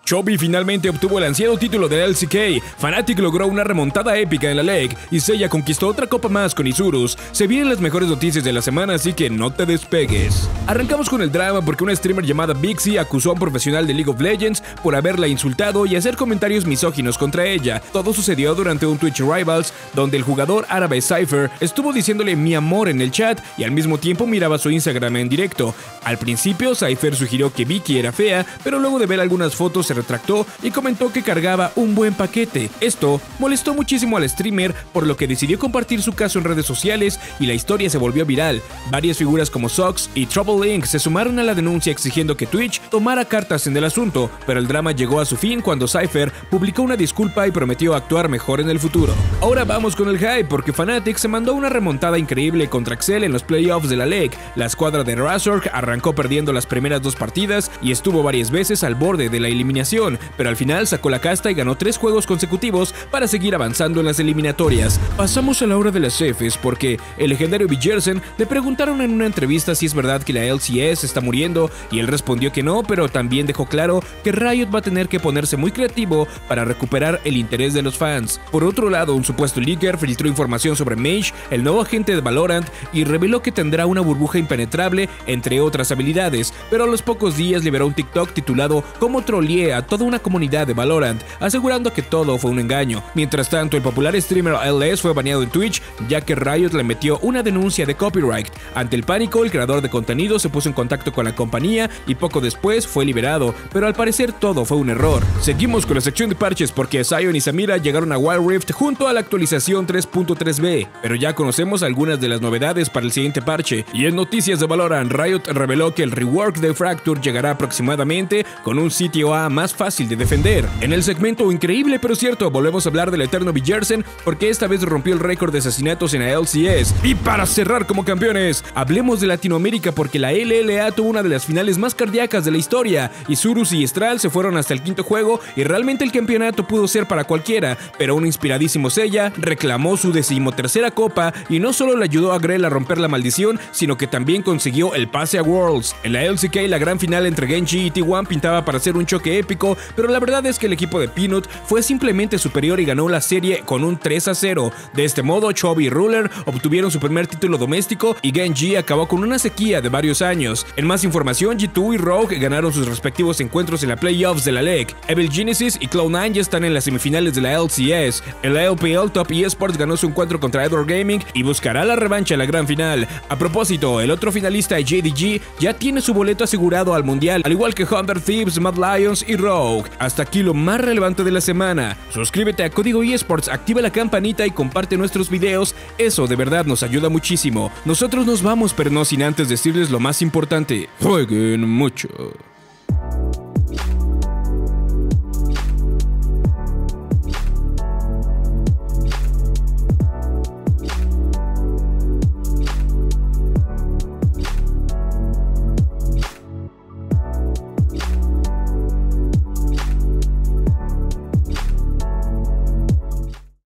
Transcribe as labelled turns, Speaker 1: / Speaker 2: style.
Speaker 1: Chovy finalmente obtuvo el ansiado título de LCK, Fnatic logró una remontada épica en la LEC y Seiya conquistó otra copa más con Isurus. Se vienen las mejores noticias de la semana, así que no te despegues. Arrancamos con el drama porque una streamer llamada Bixie acusó a un profesional de League of Legends por haberla insultado y hacer comentarios misóginos contra ella. Todo sucedió durante un Twitch Rivals, donde el jugador árabe Cypher estuvo diciéndole mi amor en el chat y al mismo tiempo miraba su Instagram en directo. Al principio, Cypher sugirió que Vicky era fea, pero luego de ver algunas fotos se retractó y comentó que cargaba un buen paquete. Esto molestó muchísimo al streamer, por lo que decidió compartir su caso en redes sociales y la historia se volvió viral. Varias figuras como Sox y Trouble Inc. se sumaron a la denuncia exigiendo que Twitch tomara cartas en el asunto, pero el drama llegó a su fin cuando Cypher publicó una disculpa y prometió actuar mejor en el futuro. Ahora vamos con el hype porque Fnatic se mandó una remontada increíble contra Excel en los playoffs de la LEC. La escuadra de Razork arrancó perdiendo las primeras 2 partidas y estuvo varias veces al borde de la eliminación, pero al final sacó la casta y ganó 3 juegos consecutivos para seguir avanzando en las eliminatorias. Pasamos a la hora de las Fs porque el legendario Bjersen le preguntaron en una entrevista si es verdad que la LCS está muriendo y él respondió que no, pero también dejó claro que Riot va a tener que ponerse muy creativo para recuperar el interés de los fans. Por otro lado, un supuesto leaker filtró información sobre Mage, el nuevo agente de Valorant, y reveló que tendrá una burbuja impenetrable entre otras habilidades, pero a los pocos días liberó un TikTok titulado "Cómo troleé a toda una comunidad de Valorant", asegurando que todo fue un engaño. Mientras tanto, el popular streamer LS fue baneado en Twitch, ya que Riot le metió una denuncia de copyright. Ante el pánico, el creador de contenido se puso en contacto con la compañía y poco después fue liberado, pero al parecer todo fue un error. Seguimos con la sección de parches porque Sion y Samira llegaron a Wild Rift junto a la actualización 3.3b, pero ya conocemos algunas de las novedades para el siguiente parche. Y en noticias de Valorant, Riot reveló que el rework de Fracture llegará aproximadamente con un sitio A más fácil de defender. En el segmento increíble pero cierto, volvemos a hablar del eterno Bjersen porque esta vez rompió el récord de asesinatos en la LCS. Y para cerrar como campeones, hablemos de Latinoamérica porque la LLA tuvo una de las finales más cardíacas de la historia. Isurus y Estral se fueron hasta el 5º juego y realmente el campeonato pudo ser para cualquiera, pero un inspiradísimo Seiya reclamó su 13ª copa y no solo le ayudó a Grell a romper la maldición, sino que también consiguió el pase a Worlds. En la LCK, la gran final entre Genji y T1 pintaba para ser un choque épico, pero la verdad es que el equipo de Peanut fue simplemente superior y ganó la serie con un 3-0. De este modo, Chovy y Ruler obtuvieron su primer título doméstico y Genji acabó con una sequía de varios años. En más información, G2 y Rogue ganaron sus respectivos encuentros en la playoffs de la LEC. Evil Genesis y Cloud9 ya están en las semifinales de la LCS. En la LPL, Top eSports ganó su encuentro contra Edward Gaming y buscará la revancha en la gran final. A propósito, el otro finalista, JDG, ya tiene su boleto asegurado al mundial, al igual que Hunter Thieves, Mad Lions y Rogue. Hasta aquí lo más relevante de la semana. Suscríbete a Código eSports, activa la campanita y comparte nuestros videos, eso de verdad nos ayuda muchísimo. Nosotros nos vamos, pero no sin antes decirles lo más importante: jueguen mucho.